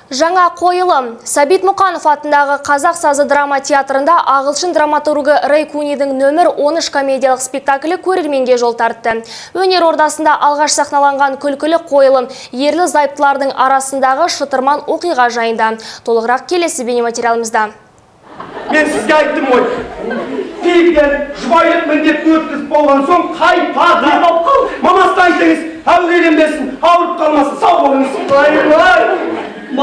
Жаңа қойылым. Сәбит Мұқанов атындағы Қазақ сазы драма театрында ағылшын драматургы Рэй Кунидің нөмір 13 комедиялық спектаклі көрерменге жол тартты. Өнер ордасында алғаш сахналанған күлкілі қойылым ерлі зайыптылардың арасындағы шытырман оқиға жайында. Толығырақ келесі бейнематериалымызда. Мен сізге айттым ғой. Тегден жұбайлық міндетті өткізіп болған соң қайтады. Мамасына айтыңыз, әуреленбесін, ауырып қалмасын, сау болыңыз.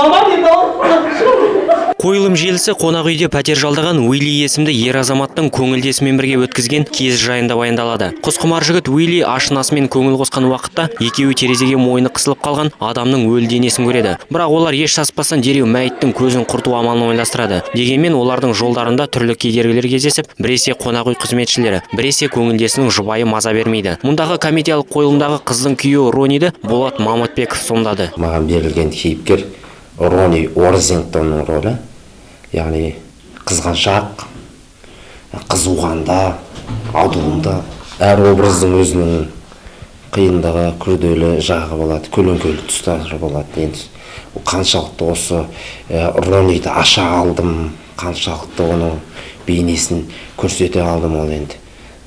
Қойылым желісі қонақ үйде пәтер жалдаған Уилли есімді ер азаматтың көңілдесімен бірге өткізген кез жайында баяндалады. Құсқұмар жігіт Уилли ашынасымен көңіл қосқан уақытта екеуі терезеге мойны қысылып қалған адамның өлі денесін көреді. Бірақ олар еш саспастан дереу мәйіттің көзін құрту амалын ойластырады. Дегенмен олардың жолдарында түрлі кедергілер кездесіп, біресе қонақ үй қызметшілері, біресе көңілдесінің жұбайы маза бермейді. Мұндағы комедиялық қойылымдағы қыздың күйеуі Рониді Болат Мамытбеков сомдады. Маған берілген кейіпкер Рони Орзингтонның рөлі, яғни қызғаншақ, қызуғанда, адуында. Әр образдың өзінің қиындығы, күрделі жағы болады, көлеңкелі тұстары болады. Енді қаншалықты осы Рониді аша алдым, қаншалықты оның бейнесін көрсете алдым, ол енді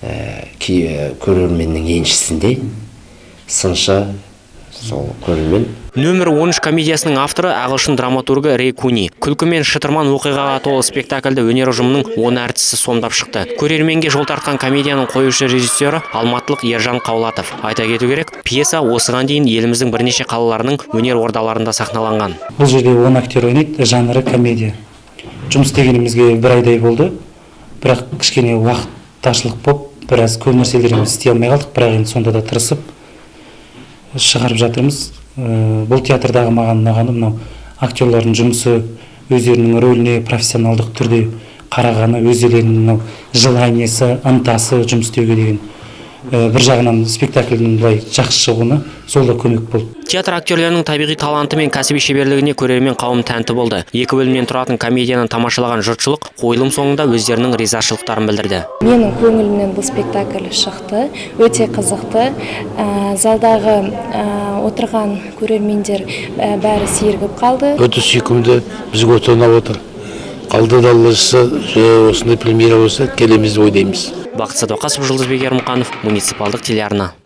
көрерменнің еншісінде сыншы сол көрермен. Нөмір 13 комедиясының авторы ағылшын драматургы Рэй Куни. Күлкі мен шытырман оқиғаға толы спектакльді өнер ұжымының 10 әртісі сомдап шықты. Көрерменге жол тартқан комедияның қоюшы режиссері алматылық Ержан Қаулатов. Айта кету керек, пьеса осыған дейін еліміздің бірнеше қалаларының өнер ордаларында сахналанған. Бұл жерде 10 актер ойнайды, жанры комедия. Жұмыс істегенімізге бір айдай болды. Бірақ кішкене уақыт таршылық болып, біраз көп нәрселерімізді істей алмай қалдық, бірақ енді сонда да тырысып шығарып жатырмыз. Бұл театрдағы маған ұнағаны мынау актерлардың жұмысы, өздерінің рөліне профессионалдық түрде қарағаны, өздерінің желаниесі, ынтасы жұмыс істеуге деген бір жағынан спектакльдің былай жақсы шығуына сол да көмек болды. Театр актерлерінің табиғи таланты мен кәсіби шеберлігіне көрермен қауым тәнті болды. Екі бөлімнен тұратын комедияны тамашалаған жұртшылық қойылым соңында өздерінің ризашылықтарын білдірді. Менің көңілімнен бұл спектакль шықты, өте қызықты. Залдағы отырған көрермендер бәрі сергіп қалды. Өте сүйкімді, бізге өте ұнап отыр. Алда да осындай премьера болса, келеміз деп ойлаймыз. Бақыт Садуақасов, Жұлдызбек Ермұқанов, муниципалдық телеарна.